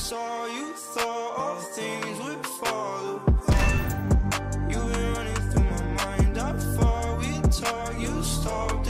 saw you, thought all things would fall apart. You were running through my mind, I thought we'd talk, you stopped.